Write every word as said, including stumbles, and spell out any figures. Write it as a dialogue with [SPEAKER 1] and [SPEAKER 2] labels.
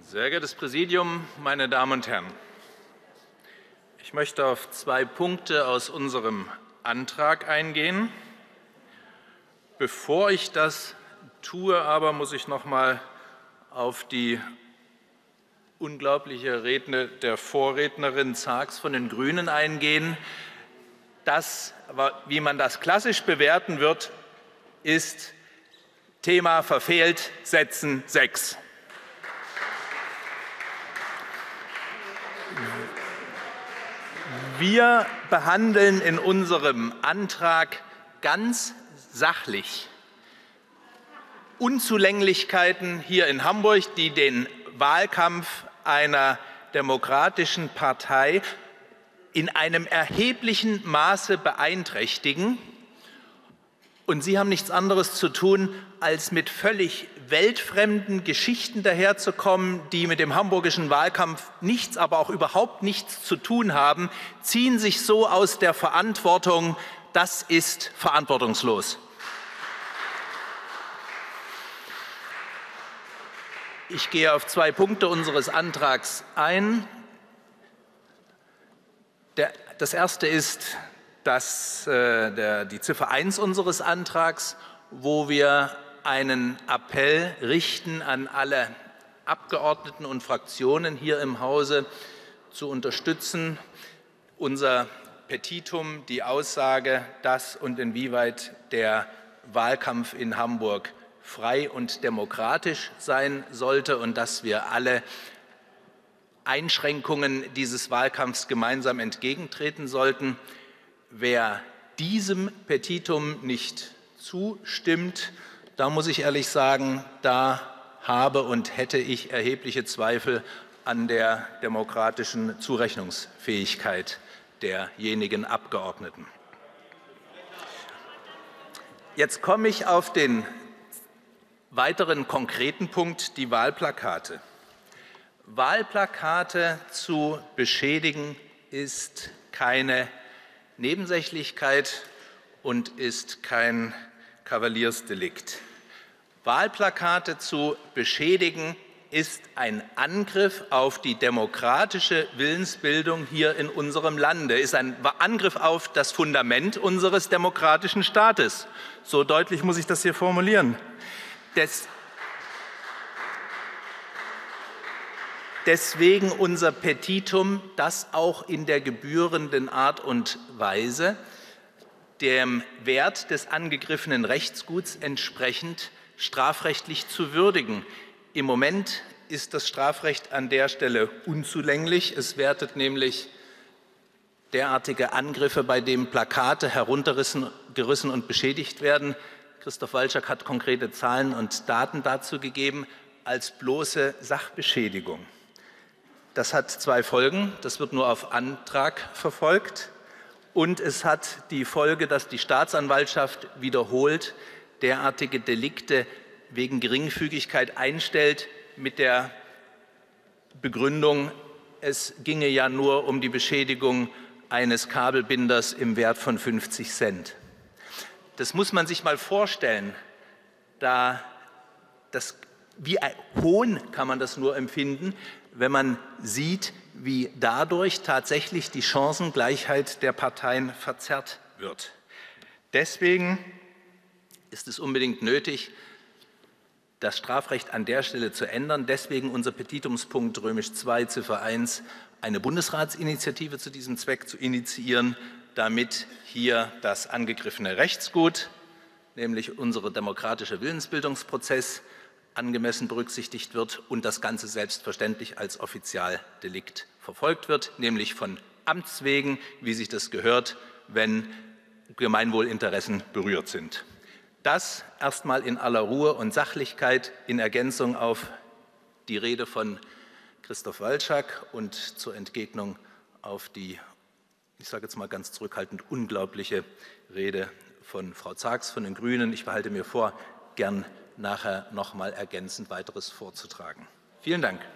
[SPEAKER 1] Sehr geehrtes Präsidium, meine Damen und Herren! Ich möchte auf zwei Punkte aus unserem Antrag eingehen. Bevor ich das tue, aber muss ich noch mal auf die unglaubliche Rede der Vorrednerin Zaks von den Grünen eingehen. Das, wie man das klassisch bewerten wird, ist Thema verfehlt, setzen sechs. Wir behandeln in unserem Antrag ganz sachlich Unzulänglichkeiten hier in Hamburg, die den Wahlkampf einer demokratischen Partei in einem erheblichen Maße beeinträchtigen. Und Sie haben nichts anderes zu tun, als mit völlig weltfremden Geschichten daherzukommen, die mit dem hamburgischen Wahlkampf nichts, aber auch überhaupt nichts zu tun haben, ziehen sich so aus der Verantwortung. Das ist verantwortungslos. Ich gehe auf zwei Punkte unseres Antrags ein. Der, das erste ist das, äh, der, die Ziffer eins unseres Antrags, wo wir einen Appell richten an alle Abgeordneten und Fraktionen hier im Hause, zu unterstützen unser Petitum, die Aussage, dass und inwieweit der Wahlkampf in Hamburg frei und demokratisch sein sollte und dass wir alle Einschränkungen dieses Wahlkampfs gemeinsam entgegentreten sollten. Wer diesem Petitum nicht zustimmt, da muss ich ehrlich sagen, da habe und hätte ich erhebliche Zweifel an der demokratischen Zurechnungsfähigkeit derjenigen Abgeordneten. Jetzt komme ich auf den weiteren konkreten Punkt, die Wahlplakate. Wahlplakate zu beschädigen ist keine Nebensächlichkeit und ist kein Kavaliersdelikt. Wahlplakate zu beschädigen ist ein Angriff auf die demokratische Willensbildung hier in unserem Lande, ist ein Angriff auf das Fundament unseres demokratischen Staates. So deutlich muss ich das hier formulieren. Des Deswegen unser Petitum, das auch in der gebührenden Art und Weise dem Wert des angegriffenen Rechtsguts entsprechend strafrechtlich zu würdigen. Im Moment ist das Strafrecht an der Stelle unzulänglich. Es wertet nämlich derartige Angriffe, bei denen Plakate heruntergerissen gerissen und beschädigt werden. Christoph Walczak hat konkrete Zahlen und Daten dazu gegeben, als bloße Sachbeschädigung. Das hat zwei Folgen. Das wird nur auf Antrag verfolgt. Und es hat die Folge, dass die Staatsanwaltschaft wiederholt derartige Delikte wegen Geringfügigkeit einstellt, mit der Begründung, es ginge ja nur um die Beschädigung eines Kabelbinders im Wert von fünfzig Cent. Das muss man sich mal vorstellen. Da das, wie ein Hohn kann man das nur empfinden, wenn man sieht, wie dadurch tatsächlich die Chancengleichheit der Parteien verzerrt wird. Deswegen ist es unbedingt nötig, das Strafrecht an der Stelle zu ändern. Deswegen unser Petitumspunkt römisch zwei Ziffer eins, eine Bundesratsinitiative zu diesem Zweck zu initiieren, damit hier das angegriffene Rechtsgut, nämlich unser demokratischer Willensbildungsprozess, angemessen berücksichtigt wird und das Ganze selbstverständlich als Offizialdelikt verfolgt wird, nämlich von Amts wegen, wie sich das gehört, wenn Gemeinwohlinteressen berührt sind. Das erstmal in aller Ruhe und Sachlichkeit in Ergänzung auf die Rede von Christoph Walczak und zur Entgegnung auf die, ich sage jetzt mal ganz zurückhaltend, unglaubliche Rede von Frau Zaks von den Grünen. Ich behalte mir vor, gern nachher noch mal ergänzend weiteres vorzutragen. Vielen Dank.